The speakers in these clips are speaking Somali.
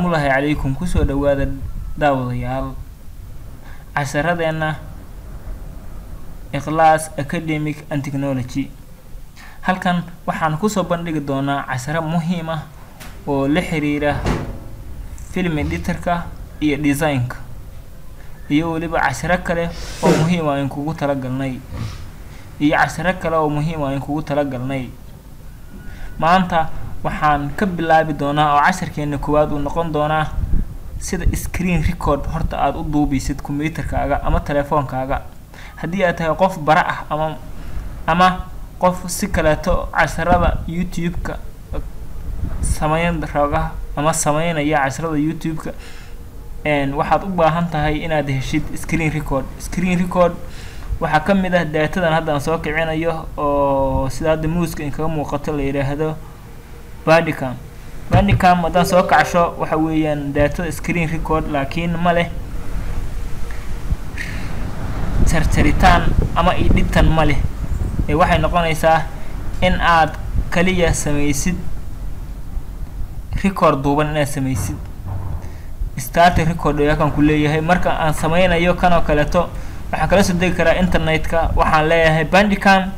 Mulahay calaykum kusoo dhawaada daawadayaal casharadeenna Ikhlas Academic and Technology. Halkan waxaan kusoo bandhigi doonaa casharo muhiim ah oo la xiriira film editorka iyo designka iyo waliba casharo kale oo muhiim ah in kugu talagalnay maanta waxaan ka bilaabi doonaa oo casharkeena koowaad uu noqon doonaa sida screen record horta aad u duubisid computerkaaga ama telefoonkaaga haddii aad tahay qof bara ah ama qof si kaleeto casharada YouTube-ka sameynaya casharada YouTube-ka waxaad u baahan tahay inaad heshid screen record waxa kamid ah daatadan hadda aan soo kicinayo oo sida hadda muuska in kaga muuqato la yiraahdo Bandicam haddaan soo kacsho waxa weeyaan daatada screen record laakiin ma leh jarjaritaan ama editan ma leh waxay noqonaysaa in aad kaliya samaysid record duuban inaad samaysid start record ayaa kan ku leeyahay marka aan sameynayo kan oo kaleeto waxaan kala soo degi karaa internetka waxaan leeyahay Bandicam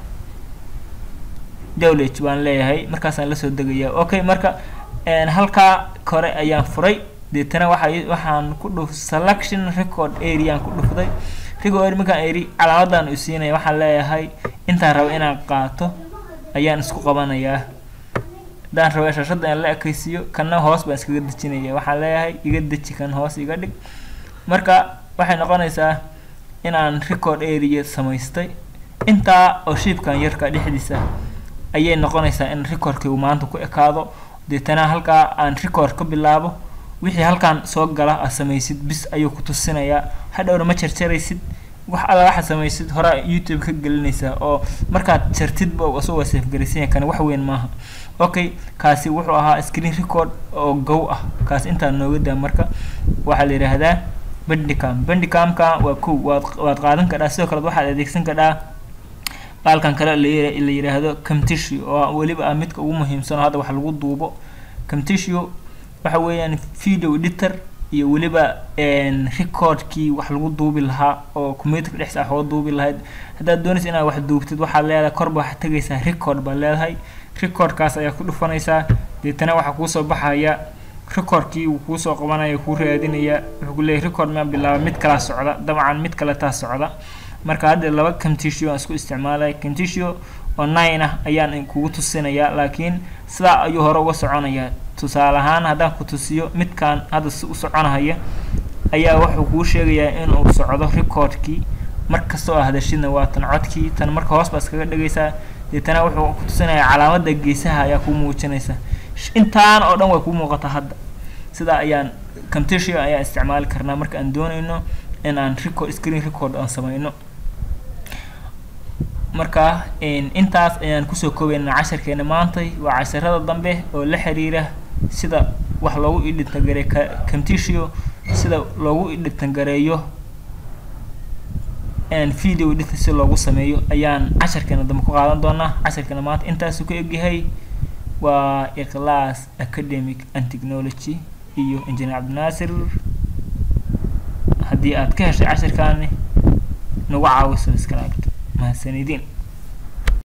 download baan leeyahay markaas aan la soo degayaa okay marka halka kore ayaan furay deetana waxaan ku dhuf selection record area ku dhufday record markaan area calaamadan u siinay waxaan leeyahay inta rabo inaan qaato ayaan isku qabanayaa daan rabo shashada in la ekaysiyo kana hoos baan iskaga dejinayaa waxaan leeyahay iga deji kan hoos iga dhig marka waxay noqonaysaa in aan record area samaystay inta oo shibkan yarka dhexdiisa ayay noqonaysaa in recordkii uu maanta ku ekaado deetana halka aan record ka bilaabo wixii halkan soo gala samaysid bis ayuu ku tusinayaa hadhowna ma jarjaraysid wax alla waxa samaysid hore YouTube ka gelinaysa oo markaad jartid baa soo save garaysan kan wax weyn maaha okay kaasi wuxuu ahaa screen record oo gow ah kaas inta nooga daa marka waxa la yiraahdaa Bandicam-ka waad qaadan karaa sidoo kale waxaad adeegsan karaa balkan kale la yiraahdo Camtasia oo waliba midka ugu muhiimsan hadda wax lagu duubo Camtasia waxa weeyaan video editor iyo waliba recordkii wax lagu duubi lahaa oo computer dhexdiisa ah oo duubi lahayd haddaad doonaysid inaad wax duubtid waxaad leedahay korba wax tagaysaa record baa leedahay recordkaas ayaa ku dhufanaysaa deetana waxa ku soo baxaya recordkii uu ku soo qabanaya ku raadinaya wuxuu leeyahay record ma bilaabo mid kala socda dabcan mid kale taa socda marka hadda laba Camtasia aan isku isticmaalay Camtasia online ah ayaan kugu tusinayaa laakiin sida ayuu hore uga soconaya tusaale ahaan haddaan ku tusiyo midkan hadda si u soconaya ayaa wuxuu kuu sheegayaa in uu socdo recordkii markastoo aad hadashidna waa tan codkii tan marka hoos baa iskaga dhigaysaa deetana wuxuu ku tusinayaa calaamada geesaha ayaa ku muujinaysa intaan oo dhan way ku muuqataa hadda sida ayaan Camtasia ayaa isticmaali karnaa marka aan doonayno in aan screen record aan sameeyno marka intaas ayaan kusoo koobaynaa casharkeena maanta waa casharada dambe oo la xiriira sida wax loogu edit gareeyo Camtasia sida loogu edit gareeyo video editor si loogu sameeyo ayaan casharkeena dambe ku qaadan doonaa casharkeena maanta intaas ku egyahay waa Ikhlas Academic and Technology iyo Engineer Abdinaasir haddii aad ka heshay casharkaani nagu caawiso subscribe mahadsanidin